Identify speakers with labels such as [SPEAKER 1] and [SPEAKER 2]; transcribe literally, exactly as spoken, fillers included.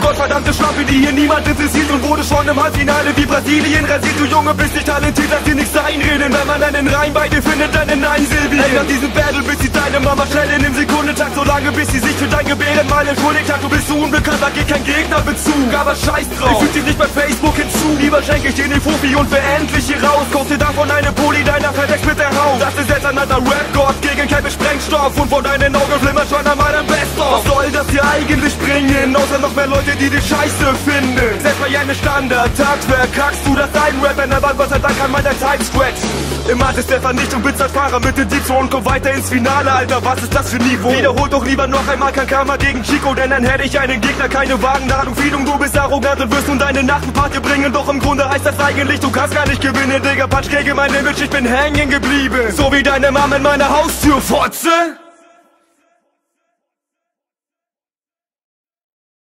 [SPEAKER 1] gottverdammte Schlampe, die hier niemand interessiert und wurde schon im Halbfinale wie Brasilien rasiert. Du Junge, bist nicht talentiert, lass dir nichts einreden. Wenn man einen Reim bei dir findet, dann in Einsilbigen. Ey, nach diesem Battle bist sie deine Mama schnell in dem Sekundentakt, so lange bis sie sich für dein Gebären mal entschuldigt hat. Du bist so unbekannt, da geht kein Gegnerbezug, aber scheiß drauf, ich füg dich nicht bei Facebook hinzu. Lieber schenke ich dir den Fuffi und wer endlich hier raus, kauf dir davon eine Poli, deiner verdeckt mit der Haut. Das ist jetzt ein alter Rap-Gott gegen keinen Sprengstoff und vor deinen Augen flimmert schon an meinem Best-of. Was soll das hier eigentlich bringen, außer noch mehr Leute, die dich scheiße finden? Setz bei einem Standard-Takt, verkackst du das dein Rap, wenn aber Gott sei Dank kann man dein Time-Scratch. Im Art ist der Vernichtung, Blitzerfahrer mit den Deep und komm weiter ins Finale, Alter, was ist das für Niveau? Wiederholt doch lieber noch einmal Kankama gegen Chico, denn dann hätte ich einen Gegner, keine Wagenladung, Fiedung, du bist arrogant und wirst nun deine Nachtenparty bringen, doch im Grunde heißt das eigentlich, du kannst gar nicht gewinnen, Digga, Patsch gegen mein Image, ich bin hängen geblieben, so wie deine Mom in meiner Haustür, Fotze!